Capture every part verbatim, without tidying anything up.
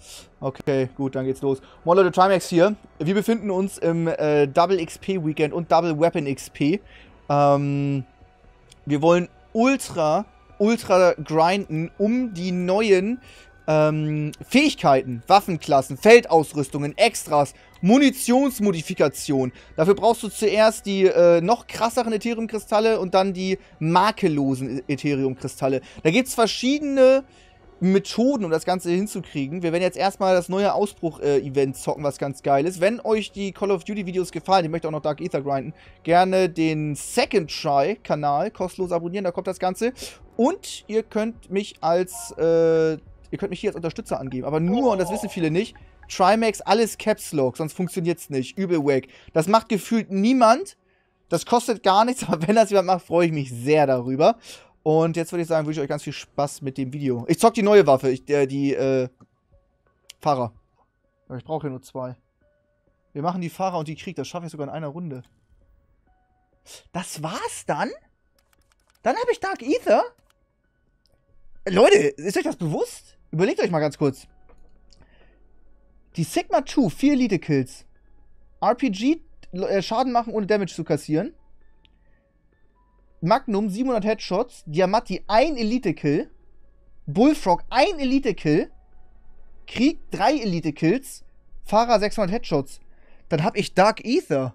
Okay, gut, dann geht's los. Moin Leute, Trimax hier. Wir befinden uns im äh, Double X P Weekend und Double Weapon X P. Ähm, wir wollen ultra, ultra grinden, um die neuen ähm, Fähigkeiten, Waffenklassen, Feldausrüstungen, Extras, Munitionsmodifikation. Dafür brauchst du zuerst die äh, noch krasseren Ethereum-Kristalle und dann die makellosen Ethereum-Kristalle. Da gibt's verschiedene Methoden, um das Ganze hinzukriegen. Wir werden jetzt erstmal das neue Ausbruch-Event zocken, was ganz geil ist. Wenn euch die Call of Duty-Videos gefallen, ich möchte auch noch Dark Aether grinden, gerne den Second Try-Kanal kostenlos abonnieren, da kommt das Ganze. Und ihr könnt mich als, äh, ihr könnt mich hier als Unterstützer angeben. Aber nur, und das wissen viele nicht, Trimax, alles Caps Lock, sonst funktioniert es nicht. Übel wack. Das macht gefühlt niemand. Das kostet gar nichts, aber wenn das jemand macht, freue ich mich sehr darüber. Und jetzt würde ich sagen, wünsche ich euch ganz viel Spaß mit dem Video. Ich zock die neue Waffe, ich, äh, die, äh, Fahrer. Aber ich brauche hier nur zwei. Wir machen die Fahrer und die Krieg, das schaffe ich sogar in einer Runde. Das war's dann? Dann habe ich Dark Aether? Leute, ist euch das bewusst? Überlegt euch mal ganz kurz. Die Sigma zwei, vier Elite-Kills. R P G, äh, Schaden machen, ohne Damage zu kassieren. Magnum, siebenhundert Headshots. Diamatti, ein Elite-Kill. Bullfrog, ein Elite-Kill. Krieg, drei Elite-Kills. Fahrer, sechshundert Headshots. Dann hab ich Dark Aether.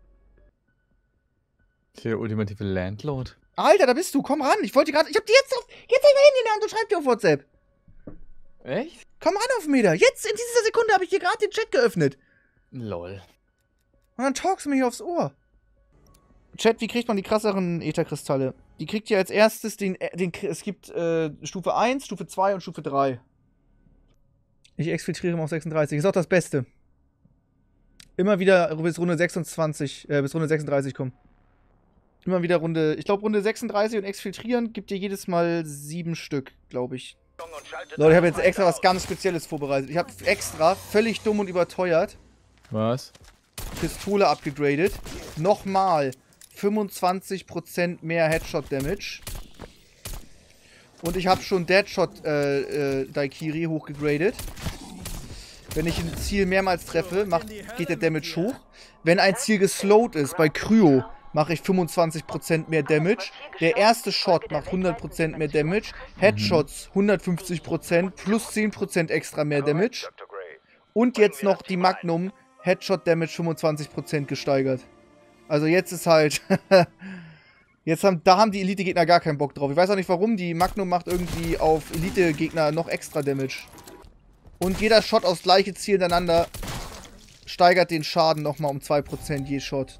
Der ultimative Landlord. Alter, da bist du. Komm ran. Ich wollte gerade... Ich hab die jetzt auf... Jetzt hab ich mein Handy in der Hand und schreib dir auf WhatsApp. Echt? Komm ran auf Meter. Jetzt, in dieser Sekunde, habe ich dir gerade den Chat geöffnet. Lol. Und dann talkst du mir hier aufs Ohr. Chat, wie kriegt man die krasseren Ätherkristalle? Die kriegt ihr als erstes den, den es gibt äh, Stufe eins, Stufe zwei und Stufe drei. Ich exfiltriere mal auf sechsunddreißig. Ist auch das Beste. Immer wieder bis Runde sechsundzwanzig, äh, bis Runde sechsunddreißig kommen. Immer wieder Runde, ich glaube Runde sechsunddreißig und exfiltrieren gibt dir jedes Mal sieben Stück, glaube ich. Leute, ich habe jetzt extra was ganz Spezielles vorbereitet. Ich habe extra, völlig dumm und überteuert, Was? Pistole abgegradet. Nochmal fünfundzwanzig Prozent mehr Headshot-Damage. Und ich habe schon Deadshot äh, äh, Daikiri hochgegradet. Wenn ich ein Ziel mehrmals treffe, macht, geht der Damage hoch. Wenn ein Ziel geslowt ist, bei Kryo, mache ich fünfundzwanzig Prozent mehr Damage. Der erste Shot macht hundert Prozent mehr Damage. Headshots hundertfünfzig Prozent plus zehn Prozent extra mehr Damage. Und jetzt noch die Magnum Headshot Damage fünfundzwanzig Prozent gesteigert. Also jetzt ist halt... jetzt haben, da haben die Elite-Gegner gar keinen Bock drauf. Ich weiß auch nicht warum. Die Magnum macht irgendwie auf Elite-Gegner noch extra Damage. Und jeder Shot aufs gleiche Ziel hintereinander steigert den Schaden nochmal um zwei Prozent je Shot.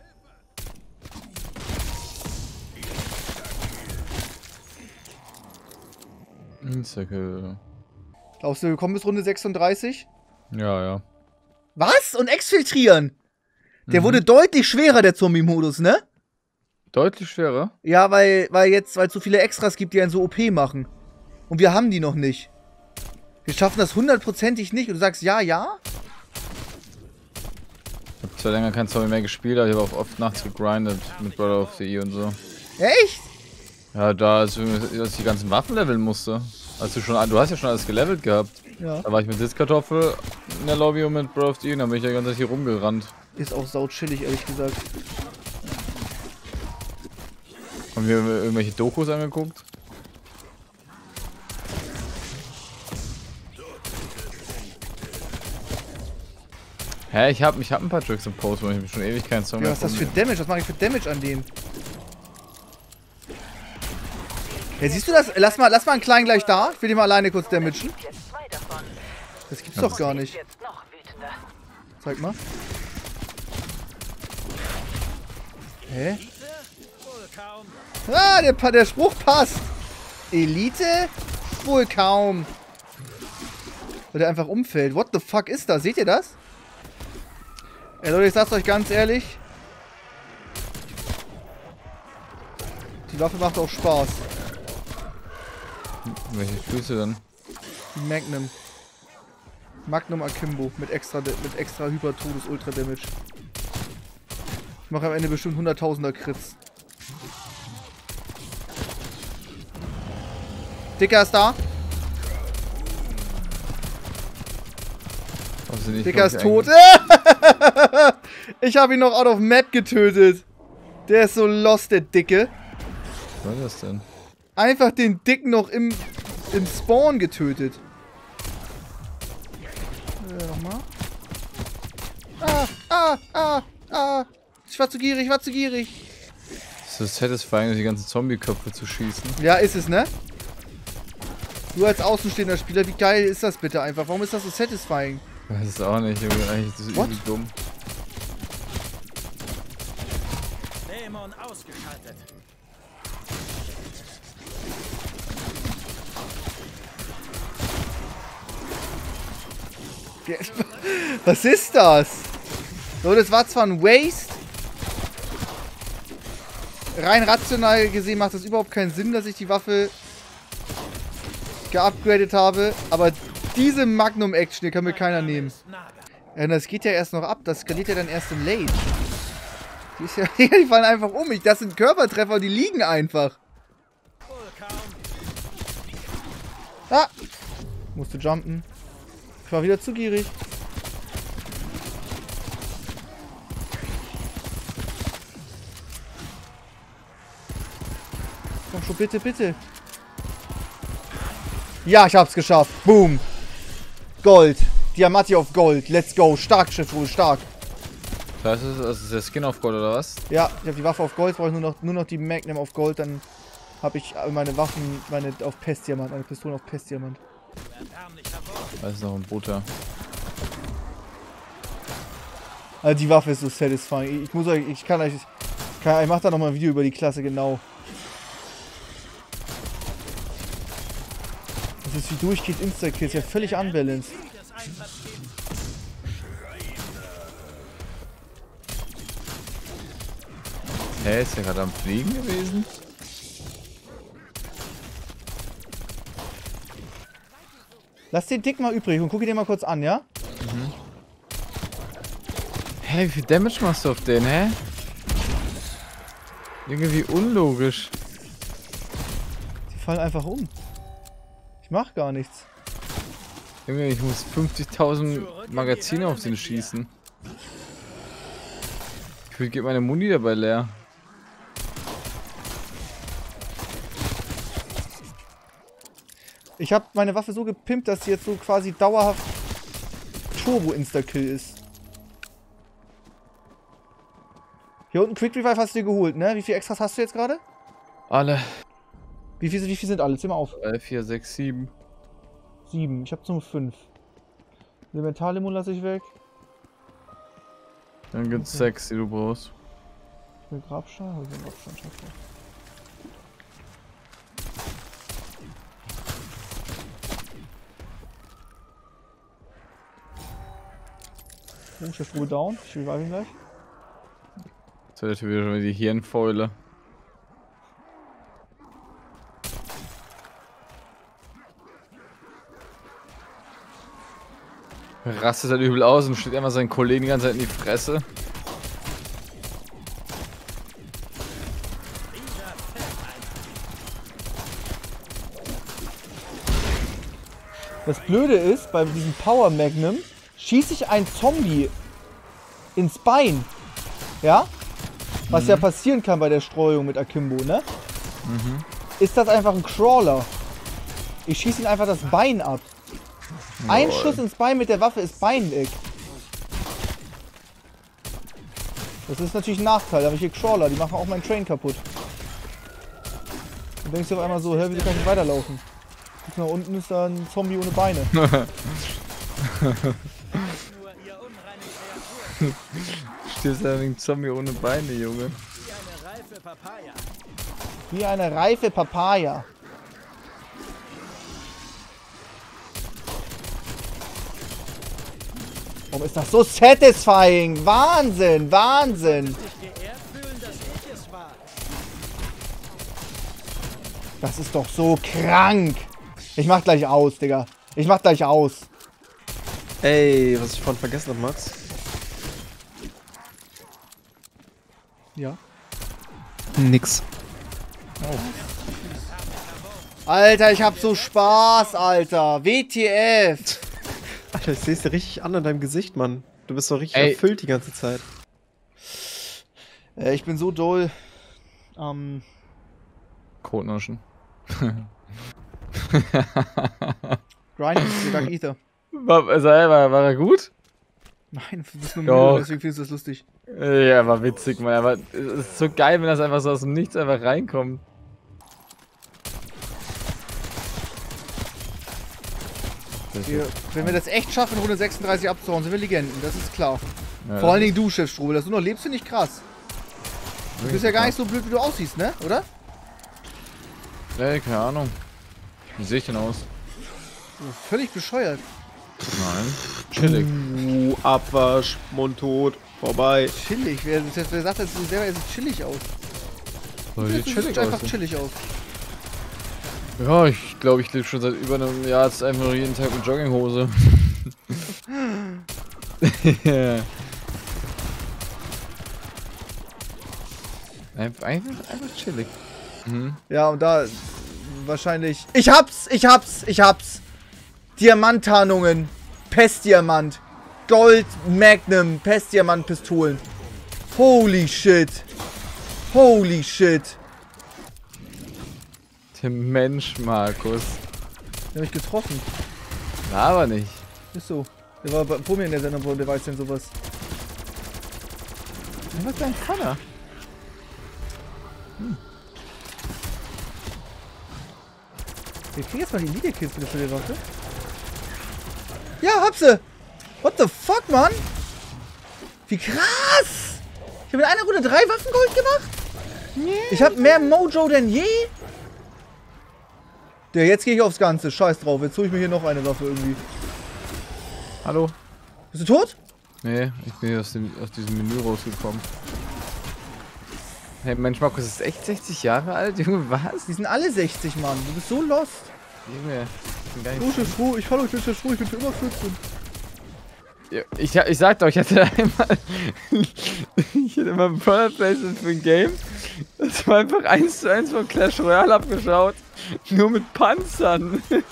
Instakill. Glaubst du, wir kommen bis Runde sechsunddreißig? Ja, ja. Was? Und exfiltrieren? Der Mhm. wurde deutlich schwerer, der Zombie-Modus, ne? Deutlich schwerer? Ja, weil, weil jetzt, weil es so viele Extras gibt, die einen so O P machen. Und wir haben die noch nicht. Wir schaffen das hundertprozentig nicht. Und du sagst ja, ja? Ich hab zwar länger kein Zombie mehr gespielt, aber ich habe auch oft nachts gegrindet mit Brother of the E und so. Echt? Ja, da, als ich die ganzen Waffen leveln musste. Als du schon, du hast ja schon alles gelevelt gehabt. Ja. Da war ich mit Diskartoffel in der Lobby und mit Brother of the E und dann bin ich ja die ganze Zeit hier rumgerannt. Ist auch sau chillig, ehrlich gesagt. Haben wir irgendwelche Dokus angeguckt? Hä, ich hab, ich hab ein paar Tricks im Post, weil ich schon ewig keinen Song Ja, mehr was ist das von für mir- Damage? Was mache ich für Damage an denen? Ja, siehst du das? Lass mal, lass mal einen kleinen gleich da. Ich will den mal alleine kurz damagen. Das gibt's doch gar nicht. Zeig mal. Hä? Ah, der, der Spruch passt. Elite? Wohl kaum. Weil der einfach umfällt. What the fuck ist das? Seht ihr das? Ey Leute, ich sag's euch ganz ehrlich. Die Waffe macht auch Spaß. Welche Füße denn? Die Magnum. Magnum Akimbo mit extra mit extra Hyper-Todes Ultra Damage. Ich mache am Ende bestimmt hunderttausender Crits. Dicker ist da. Also nicht Dicker ist tot. Ich habe ihn noch out of map getötet. Der ist so lost, der Dicke. Was war das denn? Einfach den Dicken noch im, im Spawn getötet. Äh, nochmal. Ah, ah, ah, ah. Ich war zu gierig, ich war zu gierig. Ist das satisfying, die ganzen Zombie-Köpfe zu schießen? Ja, ist es, ne? Du als außenstehender Spieler, wie geil ist das bitte einfach? Warum ist das so satisfying? Ich weiß es auch nicht, Junge. Eigentlich ist das What? übel dumm. Dämon ausgeschaltet. Was ist das? So, das war zwar ein Waste. Rein rational gesehen macht das überhaupt keinen Sinn, dass ich die Waffe geupgradet habe. Aber diese Magnum-Action hier kann mir keiner nehmen. Ja, das geht ja erst noch ab. Das skaliert ja dann erst im Late. Die, ist ja, die fallen einfach um mich. Das sind Körpertreffer, die liegen einfach. Ah! Musste jumpen. Ich war wieder zu gierig. Komm schon, bitte, bitte. Ja, ich hab's geschafft. Boom. Gold. Diamati auf Gold. Let's go. Stark, Schiffruhe, stark. Das heißt, das ist der Skin auf Gold oder was? Ja, ich habe die Waffe auf Gold, brauche ich nur noch, nur noch die Magnum auf Gold, dann habe ich meine Waffen, meine auf Pestdiamant, meine Pistolen auf Pestdiamant. Das ist noch ein Butter. Also die Waffe ist so satisfying. Ich muss euch, ich kann euch, ich, kann, ich mach da nochmal ein Video über die Klasse genau. Das ist wie durchgeht Insta-Kills, ja völlig unbalanced. Hä, ist der gerade am Fliegen gewesen? Lass den Dick mal übrig und guck ihn dir mal kurz an, ja? Mhm. Hä, wie viel Damage machst du auf den, hä? Irgendwie unlogisch. Die fallen einfach um. Ich mach gar nichts. Junge, ich muss fünfzigtausend Magazine auf den schießen. Gefühlt geht meine Muni dabei leer. Ich habe meine Waffe so gepimpt, dass sie jetzt so quasi dauerhaft Turbo-Insta-Kill ist. Hier unten Quick Revive hast du dir geholt, ne? Wie viele Extras hast du jetzt gerade? Alle. Wie viele wie viel sind alle? Zähl mal auf. drei, vier, sechs, sieben. sieben. Ich habe nur fünf. Elementarlimo lasse ich weg. Dann gibt's Okay. sechs, die du brauchst. Ich will Grabstein. Ich will Grabstein. Scheiße. Oh, Chef down. Ich revive ihn gleich. Jetzt hat der Typ wieder schon die Hirnfäule. Rastet halt übel aus und steht immer seinen Kollegen die ganze Zeit in die Fresse. Das Blöde ist, bei diesem Power Magnum schieße ich einen Zombie ins Bein. Ja? Was mhm. ja passieren kann bei der Streuung mit Akimbo, ne? Mhm. Ist das einfach ein Crawler. Ich schieße ihn einfach das Bein ab. Ein Lol. Schuss ins Bein mit der Waffe ist Bein weg. Das ist natürlich ein Nachteil, da habe ich hier Crawler, die machen auch meinen Train kaputt. Dann denkst du auf einmal so, hä, wieso kann ich nicht weiterlaufen? Guck mal, unten ist da ein Zombie ohne Beine. Stehst da wegen Zombie ohne Beine, Junge. Wie eine reife Papaya. Wie eine reife Papaya. Warum ist das so satisfying? Wahnsinn, Wahnsinn. Dich geehrt fühlen, dass ich es war. Das ist doch so krank. Ich mach gleich aus, Digga. Ich mach gleich aus. Ey, was ich vorhin vergessen habe, Max. Ja. Nix. Oh. Alter, ich hab so Spaß, Alter. W T F. Alter, ich seh's dir richtig an an deinem Gesicht, Mann. Du bist doch richtig Ey. erfüllt die ganze Zeit. Äh, ich bin so doll. Ähm. Kotnuschen. Grinding, Dark Ether. War, war, war er gut? Nein, du bist nur Doch. müde, deswegen findest du das lustig. Ja, war witzig, Mann. Aber es ist so geil, wenn das einfach so aus dem Nichts einfach reinkommt. Wir, wenn wir das echt schaffen, Runde sechsunddreißig abzuhauen, sind wir Legenden, das ist klar. Ja, Vor allen Dingen du, Chef Strobel, dass du noch lebst, finde ich krass. Du bist ja gar nicht so blöd, wie du aussiehst, ne? Oder? Ey, keine Ahnung. Wie sehe ich denn aus? So, völlig bescheuert. Nein. Chillig. Uh, Abwasch, mundtot, vorbei. Chillig, wer, wer sagt jetzt du selber, er sieht chillig aus? Soll Du die siehst chillig einfach aussehen? chillig aus. Ja, ich glaube, ich lebe schon seit über einem Jahr jetzt einfach jeden Tag mit Jogginghose. Einfach, einfach, einfach chillig. Mhm. Ja, und da wahrscheinlich... Ich hab's, ich hab's, ich hab's. Diamanttarnungen, Pestdiamant, Gold, Magnum, Pestdiamant-Pistolen. Holy shit. Holy shit. Der Mensch, Markus. Den hab ich getroffen. Na, aber nicht. Ist so. Der war bei- vor mir in der Sendung, wo der weiß denn sowas. Was ist dein Vater? Wir kriegen jetzt mal die Media-Kills bitte für die Waffe. Ja, hab sie! What the fuck, Mann? Wie krass! Ich habe in einer Runde drei Waffengold gemacht? Ich habe mehr Mojo denn je? Der, jetzt gehe ich aufs Ganze. Scheiß drauf. Jetzt hole ich mir hier noch eine Waffe irgendwie. Hallo? Bist du tot? Nee, ich bin hier aus, dem, aus diesem Menü rausgekommen. Hey, Mensch, Markus ist echt sechzig Jahre alt? Junge, was? Die sind alle sechzig, Mann. Du bist so lost. Junge, ich bin gar So, nicht... Chef Froh. Ich hallo, ich bin Chef Froh. Ich bin schon immer vierzehn. Ja, Ich, ich sag doch, ich hatte einmal... ich hatte mal ein Product Placement für ein Game. Das war einfach eins zu eins von Clash Royale abgeschaut. Nur mit Panzern. Junge,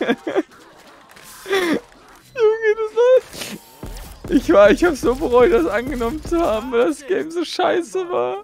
das war... Ich war, ich hab so bereut, das angenommen zu haben, weil das Game so scheiße war.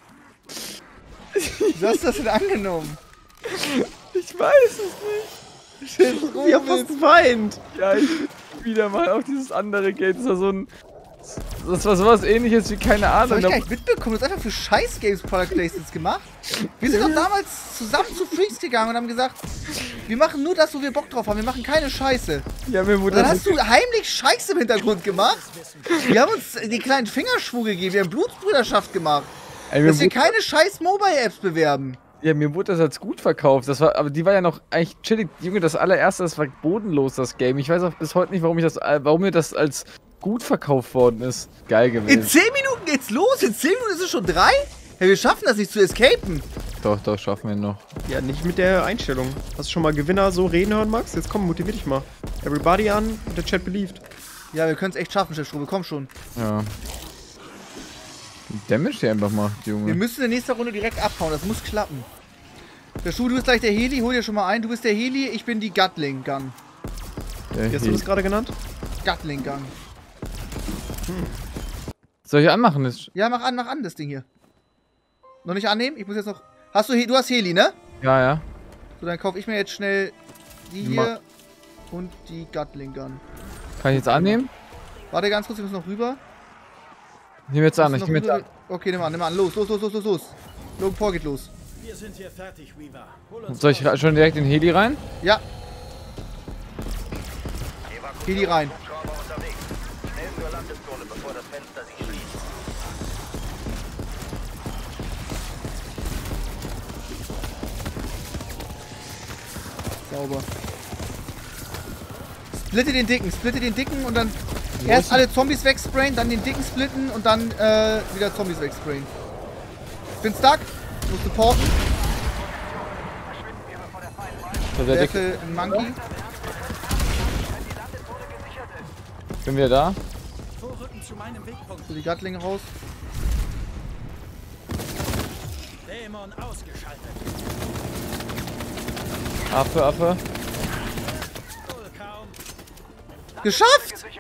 Wieso hast du das denn angenommen? Ich weiß es nicht. Chef Froh, Ich hab fast weint. Ja, ich wieder mal auf dieses andere Game. Das war so ein... Das war sowas ähnliches wie, keine Das hab Ahnung. ich gar nicht mitbekommen. Du hast einfach für Scheiß-Games Product Placements gemacht. Wir sind doch damals zusammen zu Freaks gegangen und haben gesagt, wir machen nur das, wo wir Bock drauf haben. Wir machen keine Scheiße. Ja, mir Und wurde dann das hast du heimlich Scheiße im Hintergrund gemacht. Wir haben uns die kleinen Fingerschwur gegeben. Wir haben Blutsbrüderschaft gemacht. Ey, mir Dass wir wurde- keine scheiß Mobile-Apps bewerben. Ja, mir wurde das als gut verkauft. Das war, aber die war ja noch eigentlich chillig. Junge, das allererste, das war bodenlos, das Game. Ich weiß auch bis heute nicht, warum ich das, warum mir das als gut verkauft worden ist. Geil In gewesen. zehn Minuten geht's los. In zehn Minuten ist es schon drei. Hey, wir schaffen das nicht zu escapen. Doch, doch, schaffen wir noch. Ja, nicht mit der Einstellung. Hast du schon mal Gewinner so reden hören, Max? Jetzt komm, motivier dich mal. Everybody an, der Chat believed. Ja, wir können es echt schaffen, Chef Strube. Komm schon. Ja. Wie Damage die einfach macht, Junge. Wir müssen in der nächsten Runde direkt abhauen. Das muss klappen. Der Schuh, du bist gleich der Heli. Hol dir schon mal ein. Du bist der Heli. Ich bin die Gatling Gun. Der Wie hast du hier. das gerade genannt? Gatling Gun. Soll ich anmachen? Das Ja, mach an, mach an, das Ding hier. Noch nicht annehmen? Ich muss jetzt noch... Hast du... He du hast Heli, ne? ja, ja. So, dann kaufe ich mir jetzt schnell die Ma- hier und die Gatling Gun. Kann ich jetzt annehmen? Warte ganz kurz, wir müssen noch rüber. Ich nehme jetzt an, Müssen ich noch nehme jetzt rüber. an. Okay, nimm an, nimm an. Los, los, los, los, los, los. Logan Paul geht los. Wir sind hier fertig, Weaver. Hol uns Soll ich raus. ra- schon direkt in den Heli rein? Ja. Heli rein. Sauber. Splitte den Dicken, splitte den Dicken und dann erst alle Zombies wegsprayen, dann den Dicken splitten und dann äh, wieder Zombies wegsprayen. Ich bin stuck, muss supporten. So, der Dick, Werfe einen Monkey. bin wieder da. Vorrücken zu meinem Wegpunkt. So die Gatlinge raus. Dämon ausgeschaltet. Affe, Affe. Wohl kaum. Geschafft!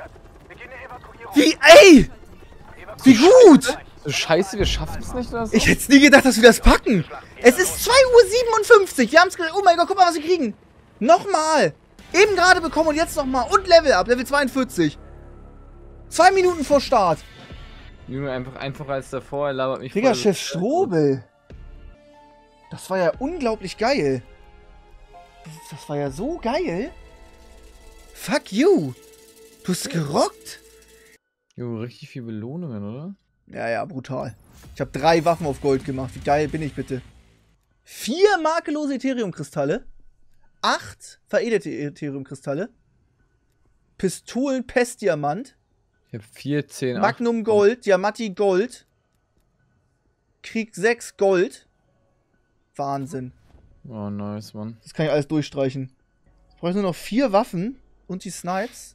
Wie, ey! Wie gut! So scheiße, wir schaffen es nicht oder so? Ich hätte nie gedacht, dass wir das packen. Es ist zwei Uhr siebenundfünfzig. Wir haben es gesagt. Oh mein Gott, guck mal, was wir kriegen. Nochmal. Eben gerade bekommen und jetzt nochmal. Und Level up, Level zweiundvierzig. Zwei Minuten vor Start. Junge, einfach einfacher als davor. Er labert mich Digga, voll. Chef Strobel. Das war ja unglaublich geil. Das, das war ja so geil. Fuck you. Du hast gerockt. Junge, richtig viel Belohnungen, oder? Ja, ja, brutal. Ich habe drei Waffen auf Gold gemacht. Wie geil bin ich bitte? Vier makellose Ethereum-Kristalle. Acht veredelte Ethereum-Kristalle. Pistolen Pestdiamant. Ich habe vier, zehn, Magnum acht. Gold. Diamati Gold. Krieg sechs Gold. Wahnsinn. Oh, nice, Mann. Das kann ich alles durchstreichen. Ich brauche nur noch vier Waffen. Und die Snipes.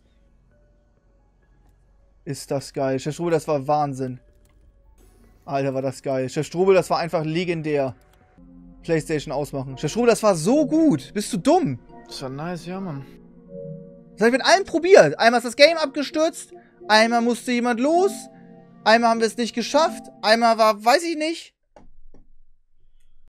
Ist das geil. Chef Strobel, das war Wahnsinn. Alter, war das geil. Chef Strobel, das war einfach legendär. PlayStation ausmachen. Chef Strobel, das war so gut. Bist du dumm? Das war nice, ja, Mann. Das habe ich mit allen probiert. Einmal ist das Game abgestürzt. Einmal musste jemand los. Einmal haben wir es nicht geschafft. Einmal war, weiß ich nicht.